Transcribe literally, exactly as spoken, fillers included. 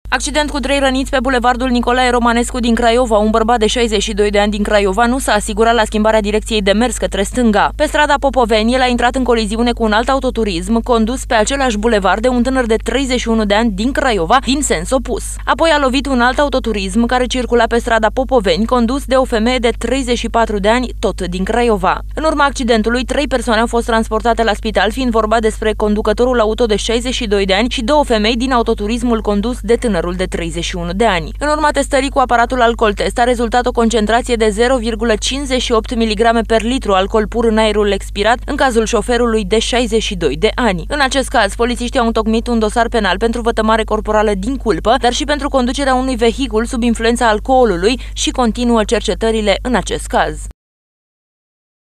Accident cu trei răniți pe bulevardul Nicolae Romanescu din Craiova. Un bărbat de șaizeci și doi de ani din Craiova nu s-a asigurat la schimbarea direcției de mers către stânga. Pe strada Popoveni, el a intrat în coliziune cu un alt autoturism condus pe același bulevard de un tânăr de treizeci și unu de ani din Craiova, din sens opus. Apoi a lovit un alt autoturism care circula pe strada Popoveni, condus de o femeie de treizeci și patru de ani, tot din Craiova. În urma accidentului, trei persoane au fost transportate la spital, fiind vorba despre conducătorul auto de șaizeci și doi de ani și două femei din autoturismul condus de tânăr de treizeci și unu de ani. În urma testării cu aparatul alcool test a rezultat o concentrație de zero virgulă cincizeci și opt miligrame per litru alcool pur în aerul expirat în cazul șoferului de șaizeci și doi de ani. În acest caz, polițiștii au întocmit un dosar penal pentru vătămare corporală din culpă, dar și pentru conducerea unui vehicul sub influența alcoolului și continuă cercetările în acest caz.